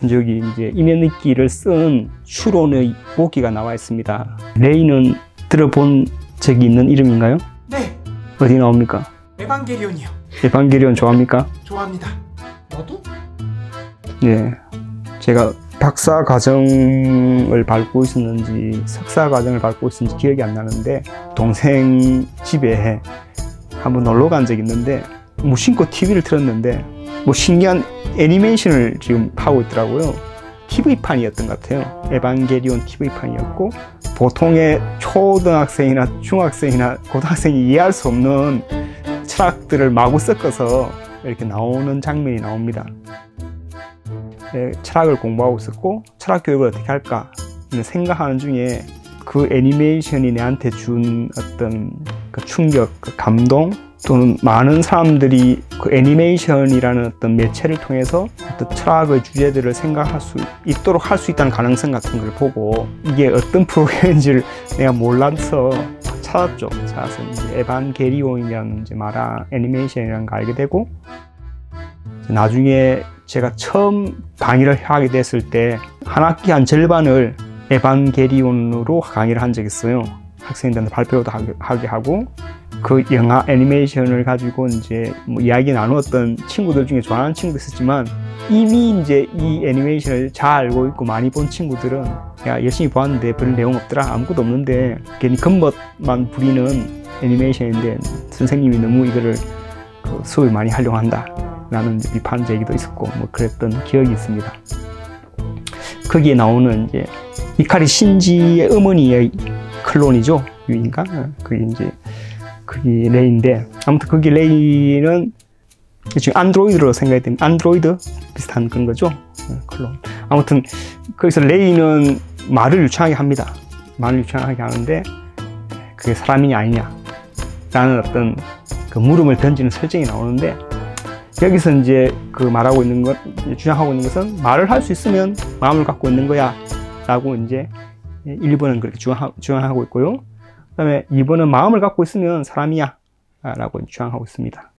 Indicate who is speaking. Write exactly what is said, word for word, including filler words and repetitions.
Speaker 1: 여기 이제 이면있기를 쓴 추론의 보기가 나와 있습니다. 레이는 들어본 적이 있는 이름인가요?
Speaker 2: 네.
Speaker 1: 어디 나옵니까?
Speaker 2: 에반게리온이요.
Speaker 1: 에반게리온 좋아합니까?
Speaker 2: 좋아합니다. 너도?
Speaker 1: 네. 제가 박사 과정을 밟고 있었는지 석사 과정을 밟고 있었는지 기억이 안 나는데 동생 집에 한번 놀러 간 적이 있는데 무심코 티비를 틀었는데 뭐 신기한 애니메이션을 지금 하고 있더라고요. 티비판이었던 것 같아요. 에반게리온 티비판이었고 보통의 초등학생이나 중학생이나 고등학생이 이해할 수 없는 철학들을 마구 섞어서 이렇게 나오는 장면이 나옵니다. 네, 철학을 공부하고 있었고 철학 교육을 어떻게 할까 생각하는 중에 그 애니메이션이 내한테 준 어떤 그 충격, 그 감동 또는 많은 사람들이 그 애니메이션이라는 어떤 매체를 통해서 어떤 철학의 주제들을 생각할 수 있도록 할 수 있다는 가능성 같은 걸 보고 이게 어떤 프로그램인지를 내가 몰라서 찾았죠. 찾아서 이제 에반게리온이라는 이제 만화 애니메이션이라는 걸 알게 되고 나중에 제가 처음 강의를 하게 됐을 때 한 학기 한 절반을 에반게리온으로 강의를 한 적이 있어요. 학생들한테 발표도 하게 하고 그 영화 애니메이션을 가지고 이제 뭐 이야기 나누었던 친구들 중에 좋아하는 친구도 있었지만 이미 이제 이 애니메이션을 잘 알고 있고 많이 본 친구들은 야 열심히 보았는데 별 내용 없더라 아무것도 없는데 괜히 겉멋만 부리는 애니메이션인데 선생님이 너무 이거를 그 수업을 많이 하려고 한다 라는 이제 비판 제기도 있었고 뭐 그랬던 기억이 있습니다. 거기에 나오는 이제 이카리 신지의 어머니의 클론이죠. 유인가? 그게 이제 그게 레이인데 아무튼 거기 레이는 지금 안드로이드로 생각이 되면 안드로이드 비슷한 그런 거죠. 클론. 아무튼 거기서 레이는 말을 유창하게 합니다. 말을 유창하게 하는데 그게 사람이냐 아니냐 라는 어떤 그 물음을 던지는 설정이 나오는데 여기서 이제 그 말하고 있는 것, 주장하고 있는 것은 말을 할 수 있으면 마음을 갖고 있는 거야 라고 이제 일 번은 그렇게 주장하, 주장하고 있고요. 그 다음에 이 번은 마음을 갖고 있으면 사람이야 라고 주장하고 있습니다.